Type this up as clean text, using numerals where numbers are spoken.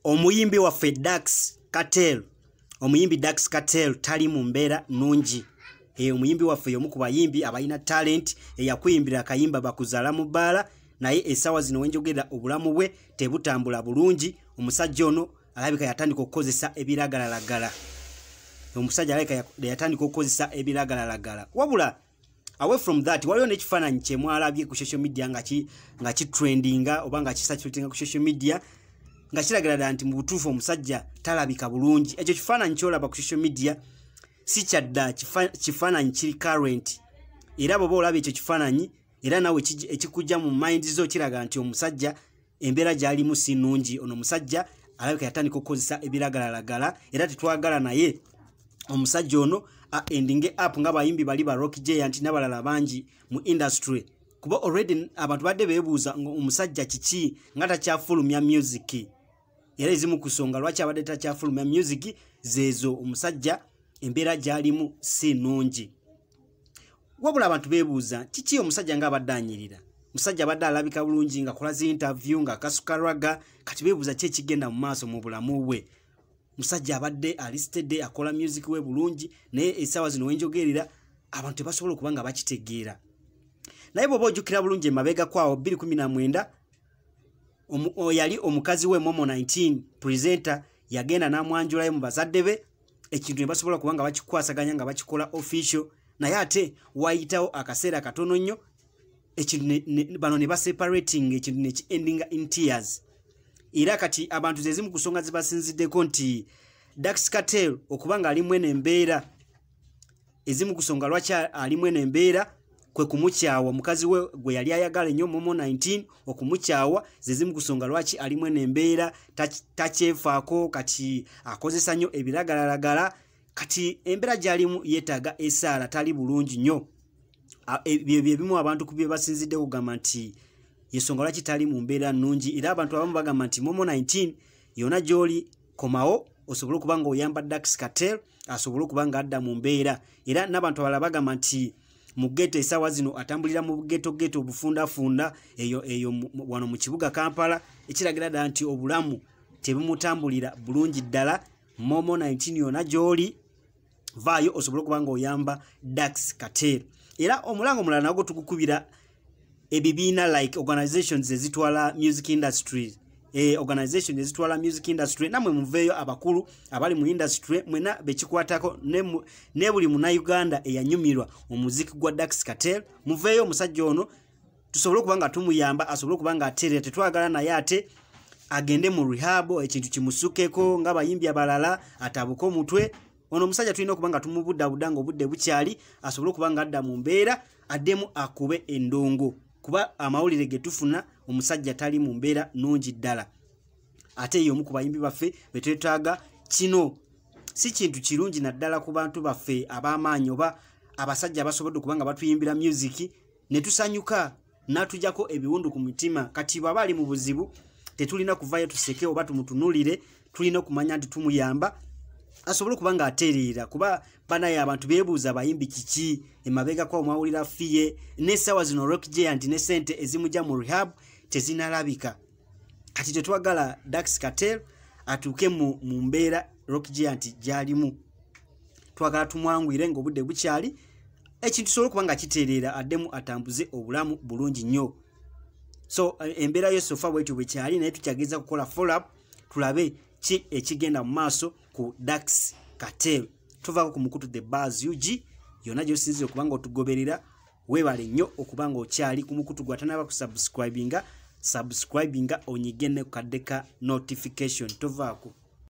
omuyimbi waffe Daxx Kartel, omuyimbi Daxx Kartel tali mu mbeera nnungi. Omuyimbi waffe yomu ku bayimbi abalina talent eyakuyimbira akayimba bakuzaala mu bbaala, naye essaawa zino wenjogera obulamu bwe tebutambula bulungi. Omusajja ono alabika yatandika okukozesa ebiragalalagala. Omusajja alabika yatandika okukozesa ebiragalalagala. Wabula away from that, waliwo n'ekifaananyi kye mwalabye ku social media nga kitrendinga oba nga kisaculatinga ku social media nga kiragira ddala nti mu butuufu omusajja talabika bulungi. Ekyo kifaananyi kyolaba ku social media si kyadda kifaananyi kiri current. Era bw'oba olaba ekyo kifaananyi era nawe ekikujja mu mind zo kiraga nti omusajja embeera gy'alimu si nnungi. Ono omusajja alabika yatandika okukozesa ebiragalalagala era tetwagala naye omusajja ono endinge up nga bayimbi bali ba Rock Giant n'abalala bangi mu industry. Kuba already abantu badde beebuuza omusajja kiki nga takyafulumya music. Era ezimu kusonga lwaki abadde takyafulumya music zezo omusajja embeera gy'alimu si nnungi. Wabula abantu beebuuza kiki omusajja nga abadde anyirira. Musajja abadde alabika bulungi nga kola zi interview nga kasukaraga, kati beebuuza ki ekigenda mu maaso mu bulamu bwe. Musajja abadde alisted akola music we bulungi naye essaawa zino wenjogerera abantu tebasobola okuba nga bakitegeera. Naye bw'oba ojjukira bulungi emabega kwawo 2019 yali omukazi we Momo19 presenter yagenda n'amwanjulayo mu bazadde be ekintu ne basobola kuba nga bakikwasaganya nga bakikola official, naye ate wayitawo akaseera katono nnyo ekintu bano ne baseparating ekintu ne endinga in tears. Era kati abantu zezimu kusonga zibasinziddeko nti Daxx Kartel okubanga ali mwene embeera ezimu kusonga lwaki ali mwene embeera kwe kumukyawa mukazi we gwe yali ayagala nnyo Momo19 okumukyawa zezimu kusonga lwaki ali mwene embeera takyefaako kati akozesa nnyo ebiragalalagala kati embeera gy'alimu yeetaaga esaala tali bulungi nnyo. Ebyo bimu abantu ku bye basinzidde kugamba nti yensonga lwaki tali mu mbeera nnungi. Era abantu abamu bagamba nti Momo19 yonna gy'oli komawo osobole okuba nga oyamba Daxx Kartel asobole okuba nga adda mu mbeera. Era n'abantu abalala bagamba nti mu ghetto essaawa zino atambulira mu ghetto obufundafunda eyo wano mu kibuga Kampala, ekiragira ddala nti obulamu tebumutambulira bulungi ddala. Momo19 yonna gy'oli vaayo osobole okuba nga oyamba Daxx Kartel. Era omulango mulala nagwo tugukubira ebibiina like organizations ezitwala music industry, organizations ezitwala music industry, namwe muveeyo abakulu abali mu industry mwena bekikwatako ne buli muna Uganda eyanyumirwa omuziki gwa Daxx Kartel, muveeyo omusajja ono tusobole okuba nga tumuyamba asobole okuba nga aterera. Tetwagala naye ate agende mu rehab ekintu kimusukeko nga bayimbi abalala atabuka omutwe. Ono omusajja tulina okuba nga tumubuddabuda nga obudde bukyali asobole okuba nga adda mu mbeera addemu akube endongo. Kuba amawulire ge tufuna omusajja tali mu mbeera nnungi ddala. Ate y'omu ku bayimbi baffe betwetaaga. Kino si kintu kirungi naddala ku bantu baffe ab'amaanyi oba abasajja abasobodde okuba nga batuyimbira music ne tusanyuka n'atujjako ebiwundu ku mutima. Kati bw'aba ali mu buzibu tetulina kuvaayo tuseke oba tumutunulire, tulina okumanya nti tumuyamba asobole okuba nga atereera. Kuba banaye abantu beebuuza bayimbi kiki emabega kwa omwawulira fiye n'essaawa zino Rock Giant ne sente ezimujja mu rehab tezinalabika. Kati tetwagala Daxx Kartel atuuke mu mbeera Rock Giant gy'alimu. Twagala tumwangwire ng'obudde bukyali ekintu sobola okuba nga kitereera addemu atambuze obulamu bulungi nnyo. So embeera yo sofa bwetyo bwekyali naye tukyageza kukola follow up tulabe ki ekigenda mu maaso ku Daxx Kartel. Tuvaako ku mukutu the buzz UG yonna gy'osinzire okuba nga otugoberera. Weebale nnyo okuba nga okyali ku mukutu gwatanaba ku subscribinga onyige ne ku kadde ka notification. Tovaako.